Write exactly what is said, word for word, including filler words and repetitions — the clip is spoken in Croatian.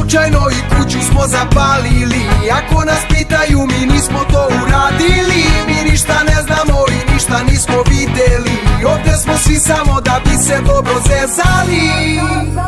slučajno i kuću smo zapalili. Ako nas pitaju, mi nismo to uradili. Mi ništa ne znamo i ništa nismo videli. Ovde smo svi samo da bi se dobro zezali.